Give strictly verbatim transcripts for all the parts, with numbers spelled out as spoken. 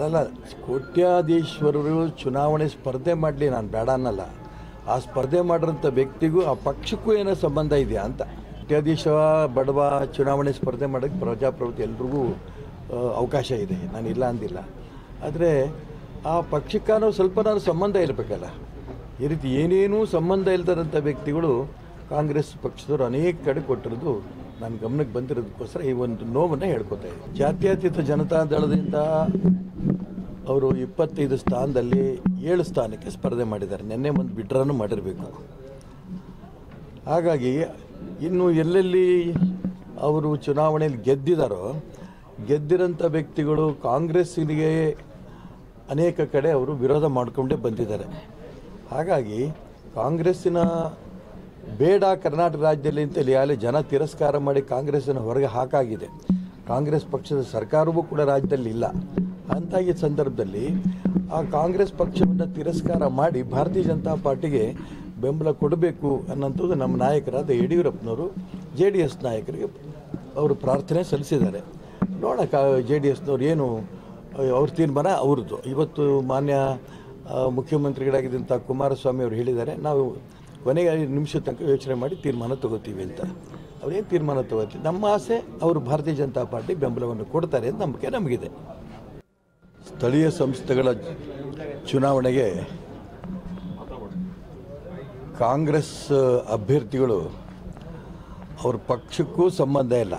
ಅಲ್ಲಲ್ಲ, ಕೋಟ್ಯಾಧೀಶ್ವರರು ಚುನಾವಣೆ ಸ್ಪರ್ಧೆ ಮಾಡಲಿ, ನಾನು ಬೇಡ ಅನ್ನಲ್ಲ. ಆ ಸ್ಪರ್ಧೆ ಮಾಡಿರೋಂಥ ವ್ಯಕ್ತಿಗೂ ಆ ಪಕ್ಷಕ್ಕೂ ಏನೋ ಸಂಬಂಧ ಇದೆಯಾ ಅಂತ. ಕೋಟ್ಯಾಧೀಶ ಬಡವ ಚುನಾವಣೆ ಸ್ಪರ್ಧೆ ಮಾಡೋಕ್ಕೆ ಪ್ರಜಾಪ್ರಭುತ್ವ ಎಲ್ರಿಗೂ ಅವಕಾಶ ಇದೆ, ನಾನು ಇಲ್ಲ ಅಂದಿಲ್ಲ. ಆದರೆ ಆ ಪಕ್ಷಕ್ಕೂ ಸ್ವಲ್ಪ ನಾನು ಸಂಬಂಧ ಇರಬೇಕಲ್ಲ. ಈ ರೀತಿ ಏನೇನೂ ಸಂಬಂಧ ಇಲ್ದಂಥ ವ್ಯಕ್ತಿಗಳು ಕಾಂಗ್ರೆಸ್ ಪಕ್ಷದವರು ಅನೇಕ ಕಡೆ ಕೊಟ್ಟಿರೋದು ನನ್ನ ಗಮನಕ್ಕೆ ಬಂದಿರೋದಕ್ಕೋಸ್ಕರ ಈ ಒಂದು ನೋವನ್ನು ಹೇಳ್ಕೊತಾ ಇದ್ದೀನಿ. ಜಾತ್ಯತೀತ ಜನತಾ ದಳದಿಂದ ಅವರು ಇಪ್ಪತ್ತೈದು ಸ್ಥಾನದಲ್ಲಿ ಏಳು ಸ್ಥಾನಕ್ಕೆ ಸ್ಪರ್ಧೆ ಮಾಡಿದ್ದಾರೆ. ನಿನ್ನೆ ಒಂದು ವಿಡ್ರಾನು ಮಾಡಿರಬೇಕು. ಹಾಗಾಗಿ ಇನ್ನು ಎಲ್ಲೆಲ್ಲಿ ಅವರು ಚುನಾವಣೆಯಲ್ಲಿ ಗೆದ್ದಿದ್ದಾರೋ ಗೆದ್ದಿರೋಂಥ ವ್ಯಕ್ತಿಗಳು ಕಾಂಗ್ರೆಸ್ಸಿಗೆ ಅನೇಕ ಕಡೆ ಅವರು ವಿರೋಧ ಮಾಡಿಕೊಂಡೇ ಬಂದಿದ್ದಾರೆ. ಹಾಗಾಗಿ ಕಾಂಗ್ರೆಸ್ಸಿನ ಬೇಡ ಕರ್ನಾಟಕ ರಾಜ್ಯದಲ್ಲಿ ಅಂತ ಈಗಾಗಲೇ ಜನ ತಿರಸ್ಕಾರ ಮಾಡಿ ಕಾಂಗ್ರೆಸ್ಸನ್ನು ಹೊರಗೆ ಹಾಕಾಗಿದೆ. ಕಾಂಗ್ರೆಸ್ ಪಕ್ಷದ ಸರ್ಕಾರವೂ ಕೂಡ ರಾಜ್ಯದಲ್ಲಿ ಇಲ್ಲ. ಅಂಥ ಈ ಸಂದರ್ಭದಲ್ಲಿ ಆ ಕಾಂಗ್ರೆಸ್ ಪಕ್ಷವನ್ನು ತಿರಸ್ಕಾರ ಮಾಡಿ ಭಾರತೀಯ ಜನತಾ ಪಾರ್ಟಿಗೆ ಬೆಂಬಲ ಕೊಡಬೇಕು ಅನ್ನೋಂಥದ್ದು ನಮ್ಮ ನಾಯಕರಾದ ಯಡಿಯೂರಪ್ಪನವರು ಜೆ ಡಿ ಎಸ್ ನಾಯಕರಿಗೆ ಅವರು ಪ್ರಾರ್ಥನೆ ಸಲ್ಲಿಸಿದ್ದಾರೆ. ನೋಡೋಣ ಕಾ ಜೆ ಡಿ ಎಸ್ನವ್ರು ಏನು ಅವ್ರ ತೀರ್ಮಾನ ಅವ್ರದ್ದು. ಇವತ್ತು ಮಾನ್ಯ ಮುಖ್ಯಮಂತ್ರಿಗಳಾಗಿದ್ದಂಥ ಕುಮಾರಸ್ವಾಮಿ ಅವರು ಹೇಳಿದ್ದಾರೆ, ನಾವು ಕೊನೆಗೆ ಐದು ನಿಮಿಷ ತನಕ ಯೋಚನೆ ಮಾಡಿ ತೀರ್ಮಾನ ತಗೋತೀವಿ ಅಂತ. ಅವರೇನು ತೀರ್ಮಾನ ತಗೋತೀವಿ, ನಮ್ಮ ಆಸೆ ಅವರು ಭಾರತೀಯ ಜನತಾ ಪಾರ್ಟಿ ಬೆಂಬಲವನ್ನು ಕೊಡ್ತಾರೆ ಅಂತ ನಂಬಿಕೆ ನಮಗಿದೆ. ಸ್ಥಳೀಯ ಸಂಸ್ಥೆಗಳ ಚುನಾವಣೆಗೆ ಕಾಂಗ್ರೆಸ್ ಅಭ್ಯರ್ಥಿಗಳು ಅವ್ರ ಪಕ್ಷಕ್ಕೂ ಸಂಬಂಧ ಇಲ್ಲ.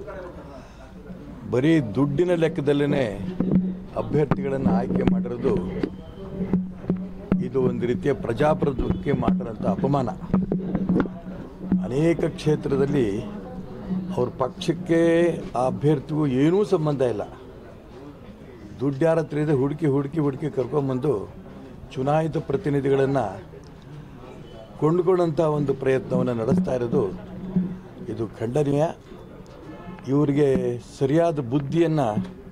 ಬರೀ ದುಡ್ಡಿನ ಲೆಕ್ಕದಲ್ಲೇ ಅಭ್ಯರ್ಥಿಗಳನ್ನು ಆಯ್ಕೆ ಮಾಡಿರೋದು ಇದು ಒಂದು ರೀತಿಯ ಪ್ರಜಾಪ್ರಭುತ್ವಕ್ಕೆ ಮಾಡಿರೋಂಥ ಅಪಮಾನ. ಅನೇಕ ಕ್ಷೇತ್ರದಲ್ಲಿ ಅವ್ರ ಪಕ್ಷಕ್ಕೆ ಆ ಅಭ್ಯರ್ಥಿಗೂ ಏನೂ ಸಂಬಂಧ ಇಲ್ಲ. ದುಡ್ಡು ಯಾರ ಹತ್ರ ಇದೆ ಹುಡುಕಿ ಹುಡುಕಿ ಹುಡುಕಿ ಕರ್ಕೊಂಬಂದು ಚುನಾಯಿತ ಪ್ರತಿನಿಧಿಗಳನ್ನು ಕೊಂಡುಕೊಳ್ಳೋಂಥ ಒಂದು ಪ್ರಯತ್ನವನ್ನು ನಡೆಸ್ತಾ ಇರೋದು ಇದು ಖಂಡನೀಯ. ಇವರಿಗೆ ಸರಿಯಾದ ಬುದ್ಧಿಯನ್ನು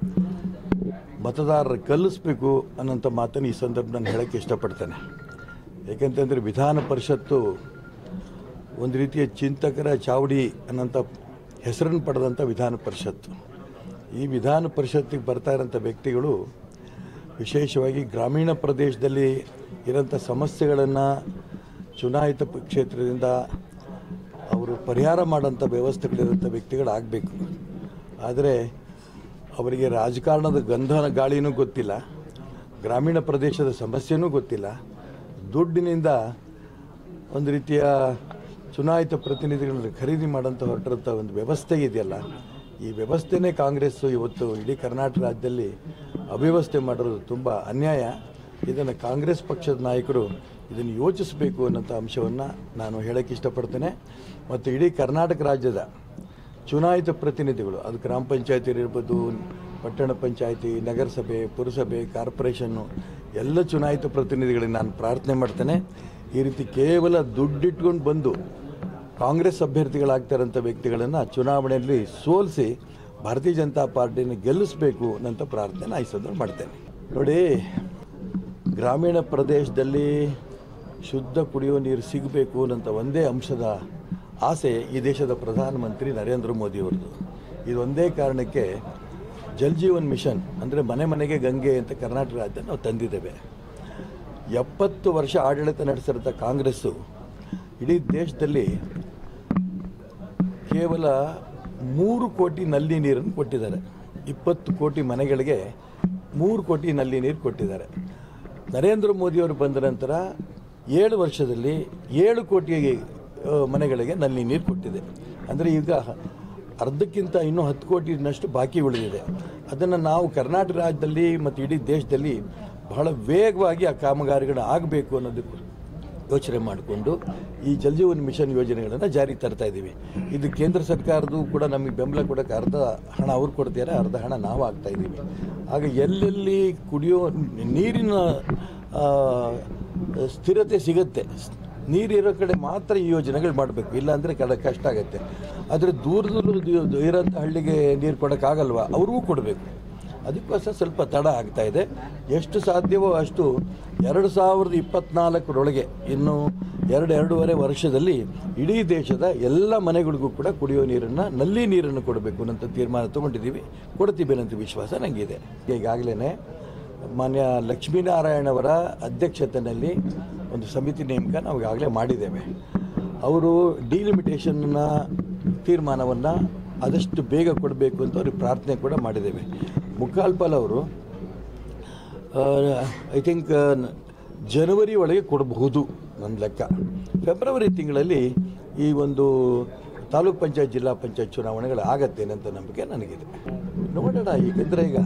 ಮತದಾರರು ಕಲಿಸ್ಬೇಕು ಅನ್ನೋಂಥ ಮಾತನ್ನು ಈ ಸಂದರ್ಭ ನಾನು ಹೇಳೋಕ್ಕೆ ಇಷ್ಟಪಡ್ತೇನೆ. ಏಕೆಂತಂದರೆ ವಿಧಾನ ಪರಿಷತ್ತು ಒಂದು ರೀತಿಯ ಚಿಂತಕರ ಚಾವಡಿ ಅನ್ನೋಂಥ ಹೆಸರನ್ನು ಪಡೆದಂಥ ವಿಧಾನ ಪರಿಷತ್ತು. ಈ ವಿಧಾನ ಪರಿಷತ್ತಿಗೆ ಬರ್ತಾ ಇರೋಂಥ ವ್ಯಕ್ತಿಗಳು ವಿಶೇಷವಾಗಿ ಗ್ರಾಮೀಣ ಪ್ರದೇಶದಲ್ಲಿ ಇರೋಂಥ ಸಮಸ್ಯೆಗಳನ್ನು ಚುನಾಯಿತ ಕ್ಷೇತ್ರದಿಂದ ಅವರು ಪರಿಹಾರ ಮಾಡೋಂಥ ವ್ಯವಸ್ಥೆಗಳಿರೋಂಥ ವ್ಯಕ್ತಿಗಳಾಗಬೇಕು. ಆದರೆ ಅವರಿಗೆ ರಾಜಕಾರಣದ ಗಂಧನ ಗಾಳಿನೂ ಗೊತ್ತಿಲ್ಲ, ಗ್ರಾಮೀಣ ಪ್ರದೇಶದ ಸಮಸ್ಯೆನೂ ಗೊತ್ತಿಲ್ಲ. ದುಡ್ಡಿನಿಂದ ಒಂದು ರೀತಿಯ ಚುನಾಯಿತ ಪ್ರತಿನಿಧಿಗಳನ್ನು ಖರೀದಿ ಮಾಡೋಂಥ ಹೊರಟಿರೋಂಥ ಒಂದು ವ್ಯವಸ್ಥೆ ಇದೆಯಲ್ಲ, ಈ ವ್ಯವಸ್ಥೆನೇ ಕಾಂಗ್ರೆಸ್ಸು ಇವತ್ತು ಇಡೀ ಕರ್ನಾಟಕ ರಾಜ್ಯದಲ್ಲಿ ಅವ್ಯವಸ್ಥೆ ಮಾಡಿರೋದು ತುಂಬ ಅನ್ಯಾಯ. ಇದನ್ನು ಕಾಂಗ್ರೆಸ್ ಪಕ್ಷದ ನಾಯಕರು ಇದನ್ನು ಯೋಚಿಸಬೇಕು ಅನ್ನೋಂಥ ಅಂಶವನ್ನು ನಾನು ಹೇಳೋಕ್ಕೆ ಇಷ್ಟಪಡ್ತೇನೆ. ಮತ್ತು ಇಡೀ ಕರ್ನಾಟಕ ರಾಜ್ಯದ ಚುನಾಯಿತ ಪ್ರತಿನಿಧಿಗಳು, ಅದು ಗ್ರಾಮ ಪಂಚಾಯತಿ ಇರ್ಬೋದು, ಪಟ್ಟಣ ಪಂಚಾಯತಿ, ನಗರಸಭೆ, ಪುರಸಭೆ, ಕಾರ್ಪೊರೇಷನ್ನು, ಎಲ್ಲ ಚುನಾಯಿತ ಪ್ರತಿನಿಧಿಗಳಿಗೆ ನಾನು ಪ್ರಾರ್ಥನೆ ಮಾಡ್ತೇನೆ, ಈ ರೀತಿ ಕೇವಲ ದುಡ್ಡಿಟ್ಕೊಂಡು ಬಂದು ಕಾಂಗ್ರೆಸ್ ಅಭ್ಯರ್ಥಿಗಳಾಗ್ತಾರಂಥ ವ್ಯಕ್ತಿಗಳನ್ನು ಚುನಾವಣೆಯಲ್ಲಿ ಸೋಲಿಸಿ ಭಾರತೀಯ ಜನತಾ ಪಾರ್ಟಿನ ಗೆಲ್ಲಿಸಬೇಕು ಅನ್ನೋಂಥ ಪ್ರಾರ್ಥನೆ ಈ ಸಂದರ್ಭ ಮಾಡ್ತೇನೆ. ನೋಡಿ, ಗ್ರಾಮೀಣ ಪ್ರದೇಶದಲ್ಲಿ ಶುದ್ಧ ಕುಡಿಯುವ ನೀರು ಸಿಗಬೇಕು ಅನ್ನೋಂಥ ಒಂದೇ ಅಂಶದ ಆಸೆ ಈ ದೇಶದ ಪ್ರಧಾನಮಂತ್ರಿ ನರೇಂದ್ರ ಮೋದಿಯವ್ರದ್ದು. ಇದೊಂದೇ ಕಾರಣಕ್ಕೆ ಜಲ್ ಜೀವನ್ ಮಿಷನ್ ಅಂದರೆ ಮನೆ ಮನೆಗೆ ಗಂಗೆ ಅಂತ ಕರ್ನಾಟಕ ರಾಜ್ಯ ನಾವು ತಂದಿದ್ದೇವೆ. ಎಪ್ಪತ್ತು ವರ್ಷ ಆಡಳಿತ ನಡೆಸಿರೋಂಥ ಕಾಂಗ್ರೆಸ್ಸು ಇಡೀ ದೇಶದಲ್ಲಿ ಕೇವಲ ಮೂರು ಕೋಟಿ ನಲ್ಲಿ ನೀರನ್ನು ಕೊಟ್ಟಿದ್ದಾರೆ. ಇಪ್ಪತ್ತು ಕೋಟಿ ಮನೆಗಳಿಗೆ ಮೂರು ಕೋಟಿ ನಲ್ಲಿ ನೀರು ಕೊಟ್ಟಿದ್ದಾರೆ. ನರೇಂದ್ರ ಮೋದಿಯವರು ಬಂದ ನಂತರ ಏಳು ವರ್ಷದಲ್ಲಿ ಏಳು ಕೋಟಿ ಮನೆಗಳಿಗೆ ನಲ್ಲಿ ನೀರು ಕೊಟ್ಟಿದೆ. ಅಂದರೆ ಈಗ ಅರ್ಧಕ್ಕಿಂತ ಇನ್ನೂ ಹತ್ತು ಕೋಟಿನಷ್ಟು ಬಾಕಿ ಉಳಿದಿದೆ. ಅದನ್ನು ನಾವು ಕರ್ನಾಟಕ ರಾಜ್ಯದಲ್ಲಿ ಮತ್ತು ಇಡೀ ದೇಶದಲ್ಲಿ ಬಹಳ ವೇಗವಾಗಿ ಆ ಕಾಮಗಾರಿಗಳು ಆಗಬೇಕು ಅನ್ನೋದಕ್ಕೆ ಯೋಚನೆ ಮಾಡಿಕೊಂಡು ಈ ಜಲ್ ಜೀವನ್ ಮಿಷನ್ ಯೋಜನೆಗಳನ್ನು ಜಾರಿಗೆ ತರ್ತಾ ಇದ್ದೀವಿ. ಇದು ಕೇಂದ್ರ ಸರ್ಕಾರದ್ದು ಕೂಡ ನಮಗೆ ಬೆಂಬಲ ಕೊಡೋಕ್ಕೆ ಅರ್ಧ ಹಣ ಅವ್ರು ಕೊಡ್ತಾರೆ, ಅರ್ಧ ಹಣ ನಾವು ಆಗ್ತಾ ಇದ್ದೀವಿ. ಆಗ ಎಲ್ಲೆಲ್ಲಿ ಕುಡಿಯೋ ನೀರಿನ ಸ್ಥಿರತೆ ಸಿಗುತ್ತೆ, ನೀರಿರೋ ಕಡೆ ಮಾತ್ರ ಈ ಯೋಜನೆಗಳು ಮಾಡಬೇಕು, ಇಲ್ಲಾಂದರೆ ಕಡ ಕಷ್ಟ ಆಗುತ್ತೆ. ಆದರೆ ದೂರದಲ್ಲೂ ಇರೋಂಥ ಹಳ್ಳಿಗೆ ನೀರು ಕೊಡೋಕ್ಕಾಗಲ್ವ, ಅವ್ರಿಗೂ ಕೊಡಬೇಕು. ಅದಕ್ಕೋಸ್ಕರ ಸ್ವಲ್ಪ ತಡ ಆಗ್ತಾ ಇದೆ. ಎಷ್ಟು ಸಾಧ್ಯವೋ ಅಷ್ಟು ಎರಡು ಸಾವಿರದ ಇಪ್ಪತ್ತ್ನಾಲ್ಕರೊಳಗೆ ಇನ್ನು ಎರಡು ಎರಡೂವರೆ ವರ್ಷದಲ್ಲಿ ಇಡೀ ದೇಶದ ಎಲ್ಲ ಮನೆಗಳಿಗೂ ಕೂಡ ಕುಡಿಯೋ ನೀರನ್ನು, ನಲ್ಲಿ ನೀರನ್ನು ಕೊಡಬೇಕು ಅನ್ನೋಂಥ ತೀರ್ಮಾನ ತೊಗೊಂಡಿದ್ದೀವಿ. ಕೊಡ್ತೀವಿ ಅನ್ನೋಂಥ ವಿಶ್ವಾಸ ನನಗಿದೆ. ಈಗಾಗಲೇ ಮಾನ್ಯ ಲಕ್ಷ್ಮೀನಾರಾಯಣವರ ಅಧ್ಯಕ್ಷತೆಯಲ್ಲಿ ಒಂದು ಸಮಿತಿ ನೇಮಕ ನಾವು ಈಗಾಗಲೇ ಮಾಡಿದ್ದೇವೆ. ಅವರು ಡಿಲಿಮಿಟೇಷನ್ನ ತೀರ್ಮಾನವನ್ನು ಆದಷ್ಟು ಬೇಗ ಕೊಡಬೇಕು ಅಂತ ಅವ್ರಿಗೆ ಪ್ರಾರ್ಥನೆ ಕೂಡ ಮಾಡಿದ್ದೇವೆ. ಮುಕ್ಕಾಲ್ಪಾಲ್ ಅವರು ಐ ಥಿಂಕ್ ಜನವರಿ ಒಳಗೆ ಕೊಡಬಹುದು ನನ್ನ ಲೆಕ್ಕ. ಫೆಬ್ರವರಿ ತಿಂಗಳಲ್ಲಿ ಈ ಒಂದು ತಾಲೂಕ್ ಪಂಚಾಯತ್ ಜಿಲ್ಲಾ ಪಂಚಾಯತ್ ಚುನಾವಣೆಗಳು ಆಗತ್ತೇನೆ ಅಂತ ನಂಬಿಕೆ ನನಗಿದೆ. ನೋಡೋಣ. ಏಕೆಂದರೆ ಈಗ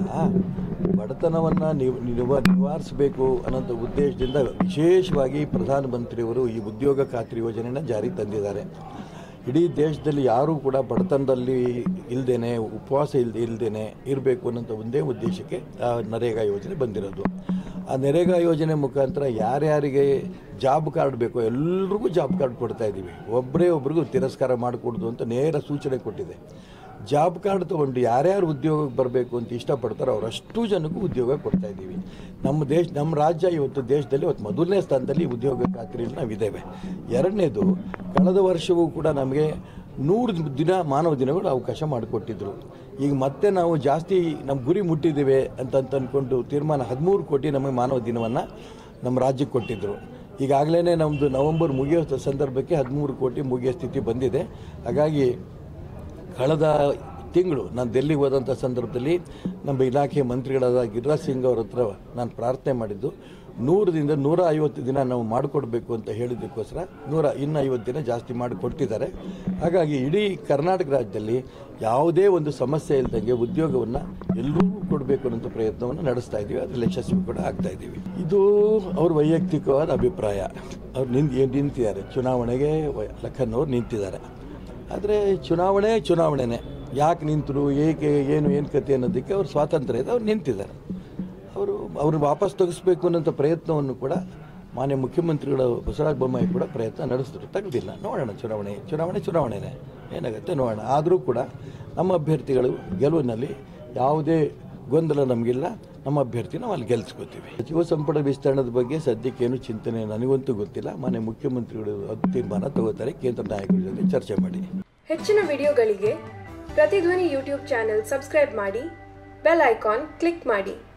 ಬಡತನವನ್ನು ನೀವು ನಿವ ನಿವಾರಿಸಬೇಕು ಅನ್ನೋಂಥ ಉದ್ದೇಶದಿಂದ ವಿಶೇಷವಾಗಿ ಪ್ರಧಾನಮಂತ್ರಿಯವರು ಈ ಉದ್ಯೋಗ ಖಾತ್ರಿ ಯೋಜನೆಯನ್ನು ಜಾರಿಗೆ ತಂದಿದ್ದಾರೆ. ಇಡೀ ದೇಶದಲ್ಲಿ ಯಾರೂ ಕೂಡ ಬಡತನದಲ್ಲಿ ಇಲ್ಲದೇನೆ ಉಪವಾಸ ಇಲ್ಲದೆ ಇಲ್ಲದೇನೆ ಇರಬೇಕು ಅನ್ನೋಂಥ ಒಂದೇ ಉದ್ದೇಶಕ್ಕೆ ಆ ನರೇಗಾ ಯೋಜನೆ ಬಂದಿರೋದು. ಆ ನರೇಗಾ ಯೋಜನೆ ಮುಖಾಂತರ ಯಾರ್ಯಾರಿಗೆ ಜಾಬ್ ಕಾರ್ಡ್ ಬೇಕೋ ಎಲ್ರಿಗೂ ಜಾಬ್ ಕಾರ್ಡ್ ಕೊಡ್ತಾ ಇದ್ದೀವಿ. ಒಬ್ಬರೇ ಒಬ್ರಿಗೂ ತಿರಸ್ಕಾರ ಮಾಡಿಕೊಡ್ದು ಅಂತ ನೇರ ಸೂಚನೆ ಕೊಟ್ಟಿದೆ. ಜಾಬ್ ಕಾರ್ಡ್ ತೊಗೊಂಡು ಯಾರ್ಯಾರು ಉದ್ಯೋಗಕ್ಕೆ ಬರಬೇಕು ಅಂತ ಇಷ್ಟಪಡ್ತಾರೋ ಅವರಷ್ಟು ಜನಕ್ಕೂ ಉದ್ಯೋಗ ಕೊಡ್ತಾ ಇದ್ದೀವಿ. ನಮ್ಮ ದೇಶ ನಮ್ಮ ರಾಜ್ಯ ಇವತ್ತು ದೇಶದಲ್ಲಿ ಇವತ್ತು ಮೊದಲನೇ ಸ್ಥಾನದಲ್ಲಿ ಉದ್ಯೋಗ ಖಾತ್ರಿಯಲ್ಲಿ ನಾವಿದ್ದೇವೆ. ಎರಡನೇದು, ಕಳೆದ ವರ್ಷವೂ ಕೂಡ ನಮಗೆ ನೂರು ದಿನ ಮಾನವ ದಿನಗಳು ಅವಕಾಶ ಮಾಡಿಕೊಟ್ಟಿದ್ರು. ಈಗ ಮತ್ತೆ ನಾವು ಜಾಸ್ತಿ ನಮ್ಮ ಗುರಿ ಮುಟ್ಟಿದ್ದೇವೆ ಅಂತ ಅಂದ್ಕೊಂಡು ತೀರ್ಮಾನ ಹದಿಮೂರು ಕೋಟಿ ನಮಗೆ ಮಾನವ ದಿನವನ್ನು ನಮ್ಮ ರಾಜ್ಯಕ್ಕೆ ಕೊಟ್ಟಿದ್ದರು. ಈಗಾಗಲೇ ನಮ್ಮದು ನವಂಬರ್ ಮುಗಿಯೋ ಸಂದರ್ಭಕ್ಕೆ ಹದಿಮೂರು ಕೋಟಿ ಮುಗಿಯೋ ಸ್ಥಿತಿ ಬಂದಿದೆ. ಹಾಗಾಗಿ ಕಳೆದ ತಿಂಗಳು ನಾನು ಡೆಲ್ಲಿಗೆ ಹೋದಂಥ ಸಂದರ್ಭದಲ್ಲಿ ನಮ್ಮ ಇಲಾಖೆ ಮಂತ್ರಿಗಳಾದ ಗಿರಿರಾಜ್ ಸಿಂಗ್ ಅವ್ರ ಹತ್ರ ನಾನು ಪ್ರಾರ್ಥನೆ ಮಾಡಿದ್ದು ನೂರರಿಂದ ನೂರ ಐವತ್ತು ದಿನ ನಾವು ಮಾಡಿಕೊಡ್ಬೇಕು ಅಂತ ಹೇಳಿದ್ದಕ್ಕೋಸ್ಕರ ನೂರ ಇನ್ನೂ ಐವತ್ತು ದಿನ ಜಾಸ್ತಿ ಮಾಡಿಕೊಟ್ಟಿದ್ದಾರೆ. ಹಾಗಾಗಿ ಇಡೀ ಕರ್ನಾಟಕ ರಾಜ್ಯದಲ್ಲಿ ಯಾವುದೇ ಒಂದು ಸಮಸ್ಯೆ ಇಲ್ಲದಂಗೆ ಉದ್ಯೋಗವನ್ನು ಎಲ್ಲರಿಗೂ ಕೊಡಬೇಕು ಅನ್ನೋ ಪ್ರಯತ್ನವನ್ನು ನಡೆಸ್ತಾ ಇದ್ದೀವಿ. ಅದರಲ್ಲಿ ಯಶಸ್ವಿ ಕೂಡ ಆಗ್ತಾ ಇದ್ದೀವಿ. ಇದು ಅವ್ರ ವೈಯಕ್ತಿಕವಾದ ಅಭಿಪ್ರಾಯ. ಅವ್ರು ನಿಂತು ನಿಂತಿದ್ದಾರೆ ಚುನಾವಣೆಗೆ. ಲಖನ್ ಅವ್ರು ನಿಂತಿದ್ದಾರೆ. ಆದರೆ ಚುನಾವಣೆ ಚುನಾವಣೆನೇ ಯಾಕೆ ನಿಂತರು, ಏಕೆ, ಏನು ಏನು ಕತೆ ಅನ್ನೋದಕ್ಕೆ ಅವ್ರು ಸ್ವಾತಂತ್ರ್ಯ ಇದೆ. ಅವ್ರು ನಿಂತಿದ್ದಾರೆ. ಅವರು ಅವ್ರನ್ನ ವಾಪಸ್ ತೆಗೆಸ್ಬೇಕು ಅನ್ನೋಂಥ ಪ್ರಯತ್ನವನ್ನು ಕೂಡ ಮಾನ್ಯ ಮುಖ್ಯಮಂತ್ರಿಗಳ ಬಸವರಾಜ ಬೊಮ್ಮಾಯಿ ಕೂಡ ಪ್ರಯತ್ನ ನಡೆಸಿದ್ರು. ತೆಗೆದಿಲ್ಲ. ನೋಡೋಣ. ಚುನಾವಣೆ ಚುನಾವಣೆ ಚುನಾವಣೆನೇ ಏನಾಗುತ್ತೆ ನೋಡೋಣ. ಆದರೂ ಕೂಡ ನಮ್ಮ ಅಭ್ಯರ್ಥಿಗಳು ಗೆಲುವಿನಲ್ಲಿ ಯಾವುದೇ ಗೊಂದಲ ನಮಗಿಲ್ಲ. ನಮ್ಮ ಅಭ್ಯರ್ಥಿ ನಾವು ಅಲ್ಲಿ ಗೆಲ್ಲಿಸ್ಕೋತೀವಿ. ಸಚಿವ ಸಂಪುಟ ವಿಸ್ತರಣದ ಬಗ್ಗೆ ಸದ್ಯಕ್ಕೇನು ಚಿಂತನೆ ನನಗಂತೂ ಗೊತ್ತಿಲ್ಲ. ಮಾನ್ಯ ಮುಖ್ಯಮಂತ್ರಿಗಳು ಅದು ತೀರ್ಮಾನ ತಗೋತಾರೆ. ಕೇಂದ್ರ ನಾಯಕರ ಜೊತೆ ಚರ್ಚೆ ಮಾಡಿ. ಹೆಚ್ಚಿನ ವಿಡಿಯೋಗಳಿಗೆ ಪ್ರತಿಧ್ವನಿ ಯೂಟ್ಯೂಬ್ ಚಾನೆಲ್ ಸಬ್ಸ್ಕ್ರೈಬ್ ಮಾಡಿ, ಬೆಲ್ ಐಕಾನ್ ಕ್ಲಿಕ್ ಮಾಡಿ.